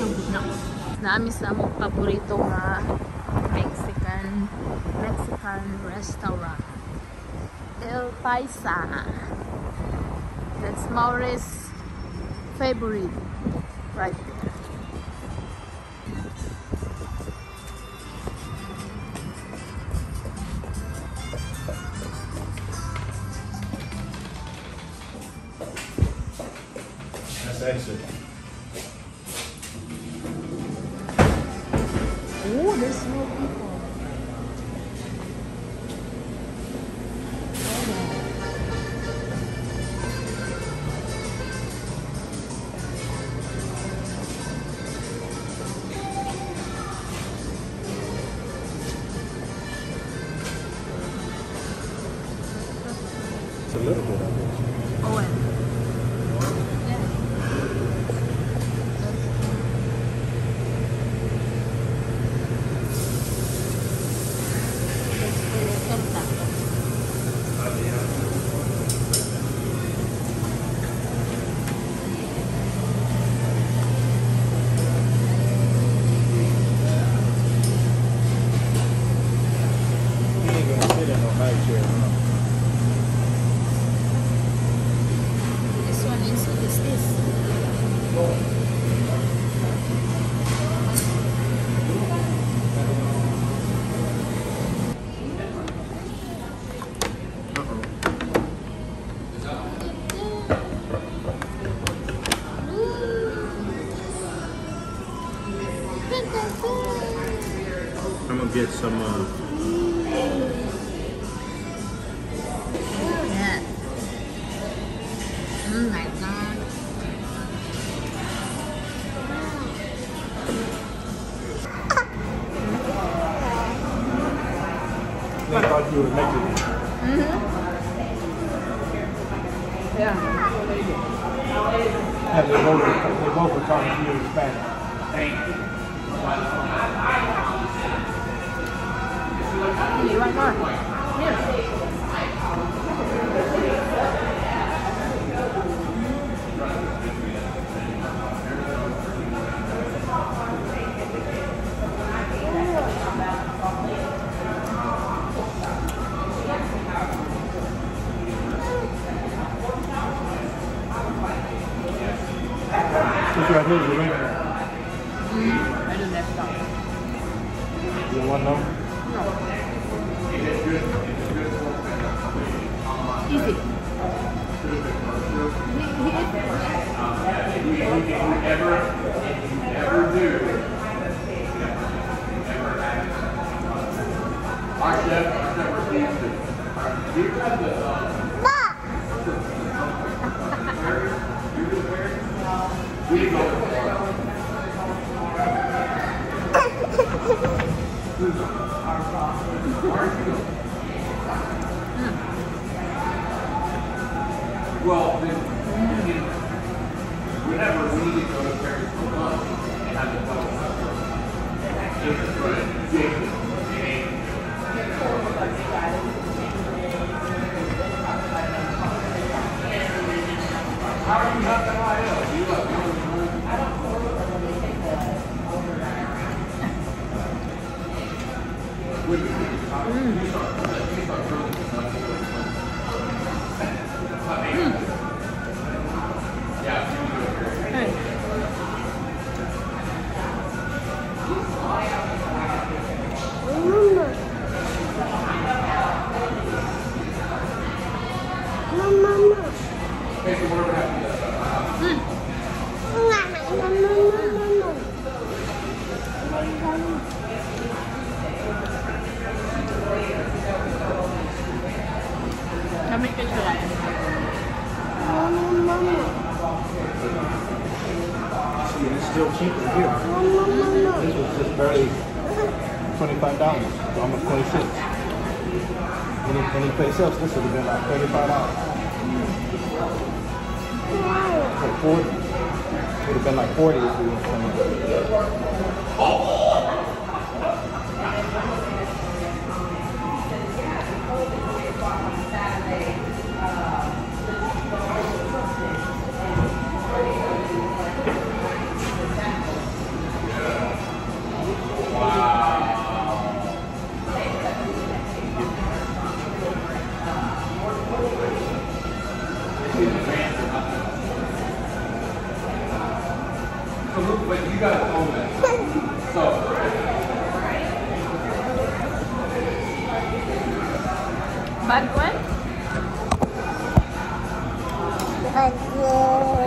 yung gitna. Naamis na mong paborito nga Mexican restaurant. El Paisa. That's Maurice's favorite right there. That's exit. Oh, there's more people. It's a little bit of it. Oh, and He ain't gonna sit in no high chair, huh? this one is this. I'm gonna get some, Yeah. My God. I thought you were Mexican. Yeah. Yeah, they both were talking to you in Spanish. You want more? Here. This right here is the ring. I don't have that. You don't want no? Easy. Our chef receives it. Do you have the we go well, whenever we need to go to Paris for lunch and have the double supper, it's ridiculous. How are you not that high up? You love Kami kasi lang. See, it's still cheaper here. This was just barely $25, almost 26. Any place else, this would have been like $35. Like 40. Would have been like 40 if we went somewhere. So look, but you guys own that. So. Bad one?